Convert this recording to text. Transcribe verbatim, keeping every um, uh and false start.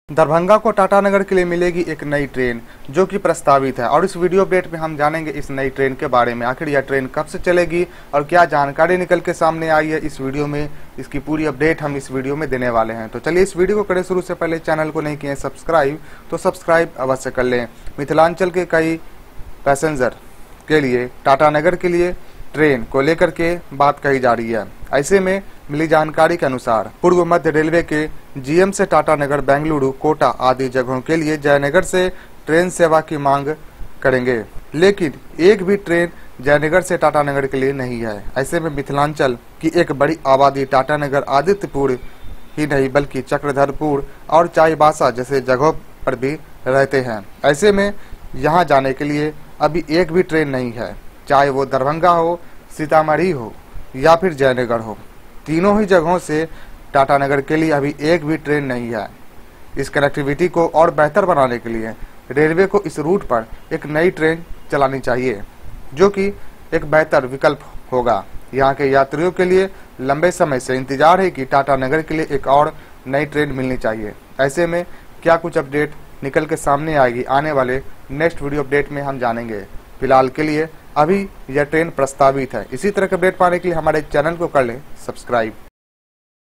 दरभंगा को टाटानगर के लिए मिलेगी एक नई ट्रेन जो कि प्रस्तावित है और इस वीडियो अपडेट में हम जानेंगे इस नई ट्रेन के बारे में। आखिर यह ट्रेन कब से चलेगी और क्या जानकारी निकल के सामने आई है इस वीडियो में, इसकी पूरी अपडेट हम इस वीडियो में देने वाले हैं। तो चलिए इस वीडियो को करें शुरू से पहले चैनल को नहीं किए सब्सक्राइब तो सब्सक्राइब अवश्य कर लें। मिथिलांचल के कई पैसेंजर के लिए टाटानगर के लिए ट्रेन को लेकर के बात कही जा रही है। ऐसे में मिली जानकारी के अनुसार पूर्व मध्य रेलवे के जीएम से टाटानगर, बेंगलुरु, कोटा आदि जगहों के लिए जयनगर से ट्रेन सेवा की मांग करेंगे, लेकिन एक भी ट्रेन जयनगर से टाटानगर के लिए नहीं है। ऐसे में मिथिलांचल की एक बड़ी आबादी टाटानगर, आदित्यपुर ही नहीं बल्कि चक्रधरपुर और चाईबासा जैसे जगहों पर भी रहते हैं। ऐसे में यहाँ जाने के लिए अभी एक भी ट्रेन नहीं है, चाहे वो दरभंगा हो, सीतामढ़ी हो या फिर जयनगर हो। तीनों ही जगहों से टाटानगर के लिए अभी एक भी ट्रेन नहीं है। इस कनेक्टिविटी को और बेहतर बनाने के लिए रेलवे को इस रूट पर एक नई ट्रेन चलानी चाहिए जो कि एक बेहतर विकल्प होगा। यहाँ के यात्रियों के लिए लंबे समय से इंतजार है कि टाटानगर के लिए एक और नई ट्रेन मिलनी चाहिए। ऐसे में क्या कुछ अपडेट निकल के सामने आएगी आने वाले नेक्स्ट वीडियो अपडेट में हम जानेंगे। फिलहाल के लिए अभी यह ट्रेन प्रस्तावित है। इसी तरह के अपडेट पाने के लिए हमारे चैनल को कर लें सब्सक्राइब।